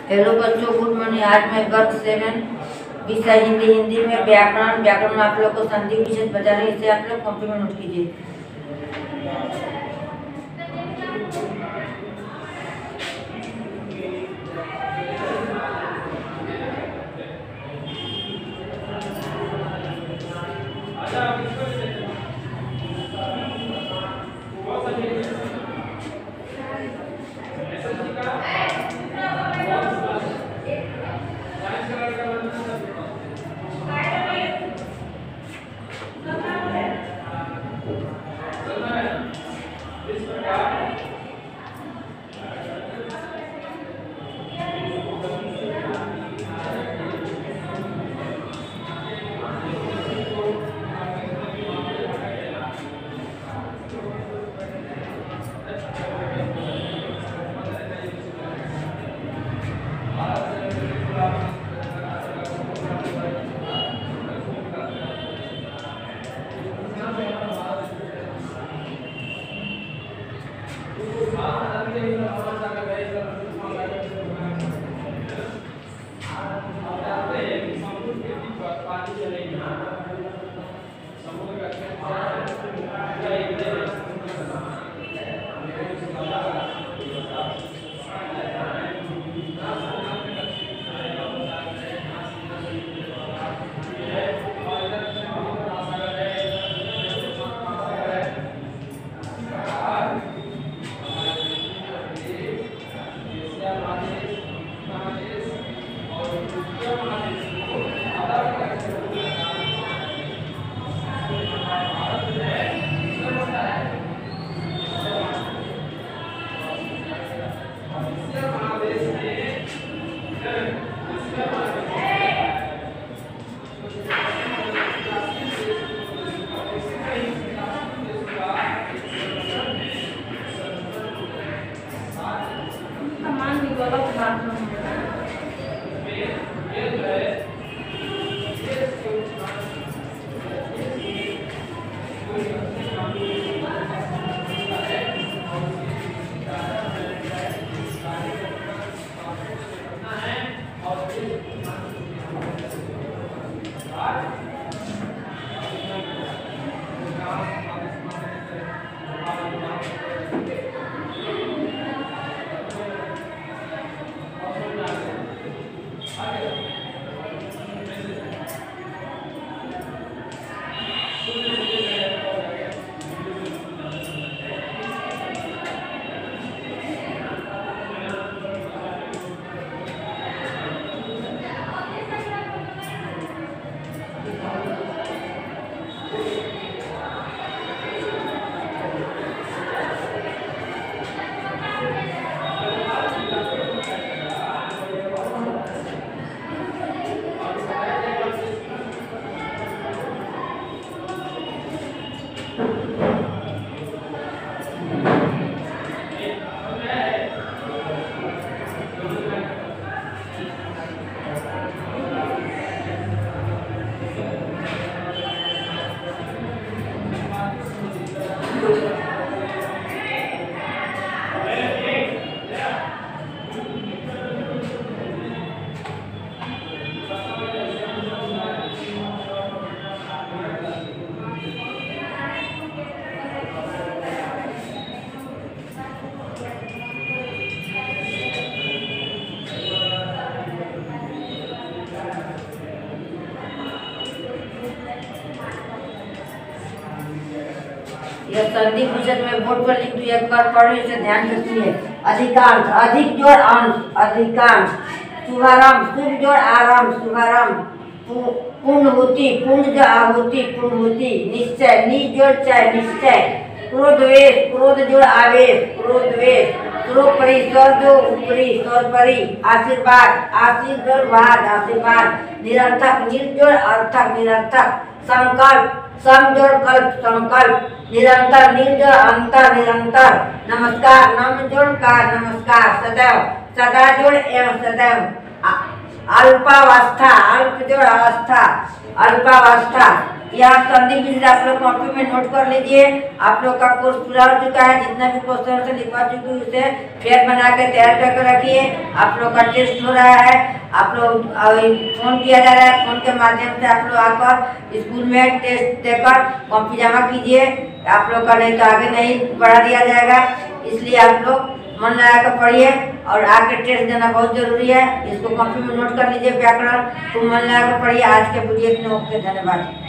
Hello बच्चों, good morning. आज मैं वर्ग 7 विषय हिंदी में व्याकरण आप लोग को संधि विशेष बता रहे हैं। इसे आप लोग कॉपी में नोट कीजिए। यह संधि विशेष में बोर्ड पर लिख दिया, एक बार पढ़ो, इसे ध्यान से सुनिए। अधिकांश, अधिक जोड़ अंश, अधिकांश। शुभारंभ, शुभ जोड़ आरंभ, शुभारंभ। पूर्णहुति, पूर्ण जोड़ आहुति, पूर्णहुति। निश्चय, निज जोड़ चय, निश्चय। क्रोधवेश, क्रोध जोड़ आवेश, क्रोधवेश। सर्वोपरि, स्वर जोड़ ऊपरी, सर्वोपरि। आशीर्वाद, आशीर जोड़ वाद, आशीर्वाद। निरर्थक, निर्जोड़ अर्थक, निरर्थक। संकल्प, सम जोड़ कल्प, संकल्प। निरंतर, निर्जोड़ अंतर, निरंतर। नमस्कार, नम जोड़ कार, नमस्कार। सदैव, सदा जोड़ एवं सदैव। अल्पावस्था, अल्प जोड़ अवस्था, अल्पावस्था। यहाँ संदीप जी आप लोग कॉपी में नोट कर लीजिए। आप लोग का कोर्स पूरा हो चुका है, जितना भी क्वेश्चन से लिखवा चुकी हूँ उसे फेयर बना के तैयार करके रखिए। आप लोग का टेस्ट हो रहा है, आप लोग फोन किया जा रहा है, फोन के माध्यम से आप लोग आकर स्कूल में टेस्ट देकर कॉपी जमा कीजिए। आप लोग का नहीं तो आगे नहीं बढ़ा दिया जाएगा, इसलिए आप लोग मन लगा कर पढ़िए और आके टेस्ट देना बहुत जरूरी है। इसको कॉपी में नोट कर लीजिए, व्याकरण खूब मन लगा कर पढ़िए। आज के वीडियो में ओके, धन्यवाद।